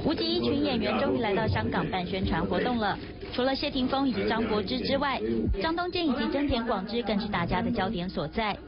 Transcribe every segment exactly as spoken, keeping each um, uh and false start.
无极一群演员终于来到香港办宣传活动了。除了谢霆锋以及张柏芝之外，张东健以及真田广之更是大家的焦点所在。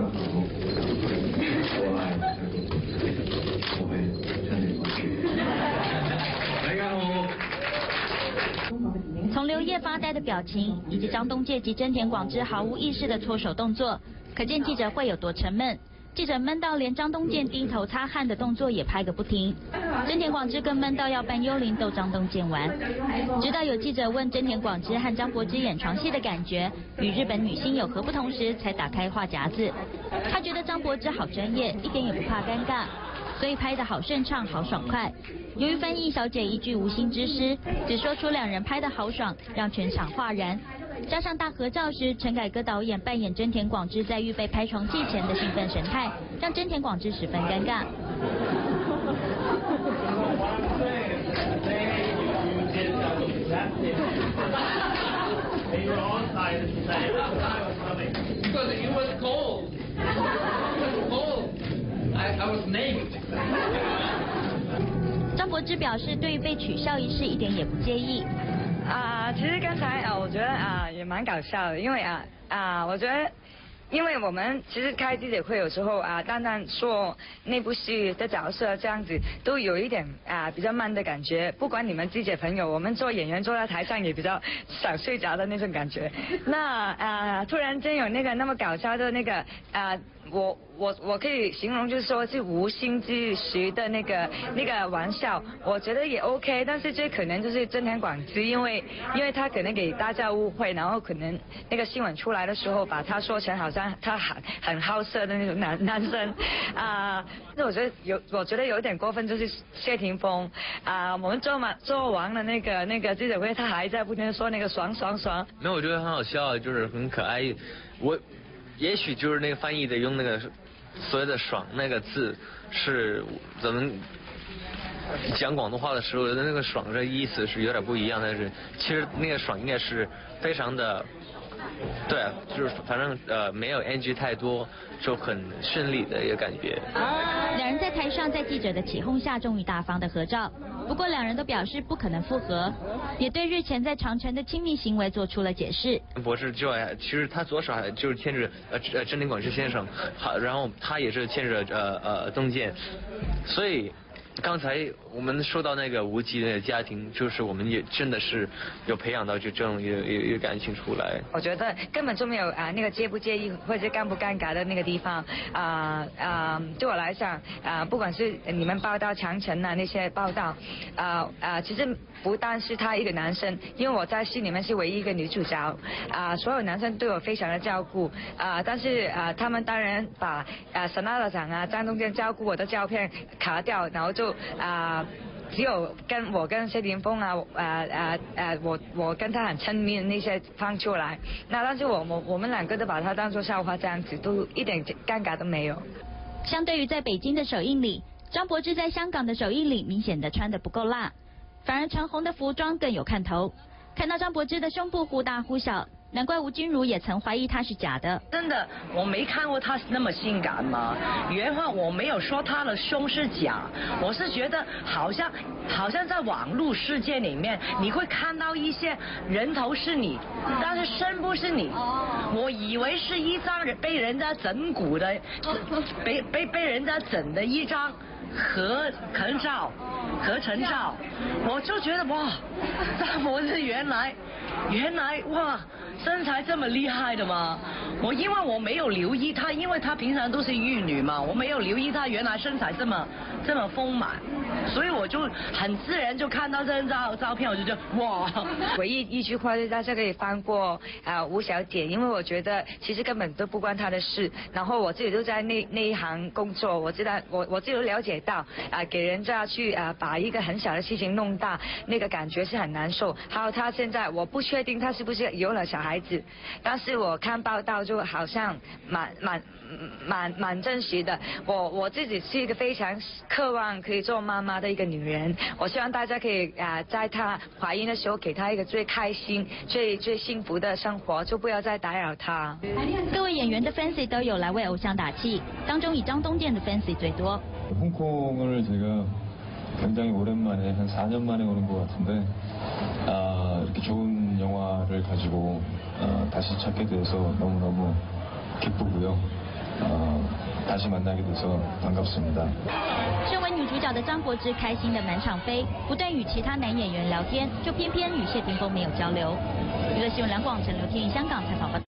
从刘烨发呆的表情，以及张东健及真田广之毫无意识的搓手动作，可见记者会有多沉闷。记者闷到连张东健低头擦汗的动作也拍个不停，真田广之更闷到要扮幽灵逗张东健玩。直到有记者问真田广之和张柏芝演床戏的感觉与日本女星有何不同时，才打开话匣子。他觉得张柏芝好专业，一点也不怕尴尬，所以拍得好顺畅，好爽快。由于翻译小姐一句无心之失，只说出两人拍得好爽，让全场哗然。加上大合照时，陈凯歌导演扮演真田广之在预备拍床戏前的兴奋神态，让真田广之十分尴尬。张柏芝表示，对于被取笑一事一点也不介意。 啊，其实刚才啊，我觉得啊也蛮搞笑的，因为啊啊，我觉得，因为我们其实开记者会有时候啊，单单说那部戏的角色这样子，都有一点啊比较慢的感觉。不管你们记者朋友，我们做演员坐在台上也比较想睡着的那种感觉。那啊，突然间有那个那么搞笑的那个啊。我我我可以形容就是说是无心之失的那个那个玩笑，我觉得也 OK， 但是这可能就是真田广之，因为因为他可能给大家误会，然后可能那个新闻出来的时候把他说成好像他很很好色的那种男男生啊，那、呃、我觉得有我觉得有点过分，就是谢霆锋啊、呃，我们做完做完了那个那个记者会，他还在不停的说那个爽爽爽， 没有，我觉得很好笑，就是很可爱，我。也许就是那个翻译的用那个所谓的“爽”那个字，是咱们讲广东话的时候的那个“爽”这意思是有点不一样，但是其实那个“爽”应该是非常的，对，就是反正呃没有 N G 太多，就很顺利的一个感觉。 两人在台上在记者的起哄下，终于大方的合照。不过两人都表示不可能复合，也对日前在长城的亲密行为做出了解释。 博士之外，其实他左手还就是牵着呃呃真田广之先生，好，然后他也是牵着呃呃东健，所以刚才我们说到那个无极的家庭，就是我们也真的是有培养到就这种一个一个感情出来。 我觉得根本就没有啊那个介不介意或者尴不尴尬的那个地方啊啊，对我来讲啊，不管是你们报道长城啊那些报道啊啊，其实不单是他一个男生，因为我在戏里面是唯一一个女主角啊，所有男生对我非常的照顾啊，但是啊他们当然把啊Sanada长啊张东健照顾我的照片卡掉，然后就啊。只有跟我跟谢霆锋啊，呃呃呃，我我跟他很亲密的那些放出来，那但是我我我们两个都把他当作笑话这样子，都一点尴尬都没有。 相对于在北京的首映礼，张柏芝在香港的首映礼明显的穿得不够辣，反而陈红的服装更有看头。看到张柏芝的胸部忽大忽小，难怪吴君如也曾怀疑她是假的。 真的，我没看过她那么性感嘛。原话我没有说她的胸是假，我是觉得好像好像在网络世界里面，你会看到一些人头是你，但是身不是你。我以为是一张被人家整蛊的，被被被人家整的一张合合照、合成照，我就觉得哇，张柏芝原来原来哇。身材这么厉害的吗？我因为我没有留意她，因为她平常都是玉女嘛，我没有留意她原来身材这么这么丰满，所以我就很自然就看到这张照照片，我就觉得哇。 唯一一句话就是大家可以翻过啊、呃、吴小姐，因为我觉得其实根本都不关她的事，然后我自己都在那那一行工作，我知道我我自己都了解到啊、呃、给人家去啊、呃、把一个很小的事情弄大，那个感觉是很难受。还有她现在我不确定她是不是有了小孩。孩子，但是我看报道就好像蛮蛮蛮蛮真实的。我我自己是一个非常渴望可以做妈妈的一个女人，我希望大家可以啊、呃，在她怀孕的时候给她一个最开心、最最幸福的生活，就不要再打扰她。 各位演员的 fans 都有来为偶像打气，当中以张东健的 fans 最多。 홍콩을 제가 굉장히 오랜만에 한 사 년 만에 오는 것 같은데 아, 이렇게 좋은 영화를 가지고 어, 다시 찾게 돼서 너무너무 기쁘고요. 어, 다시 만나게 돼서 반갑습니다. 身为女主角的张柏芝开心的满场飞，不断与其他男演员聊天，就偏偏与谢霆锋没有交流。娱乐新闻两广陈刘天宇香港采访报道。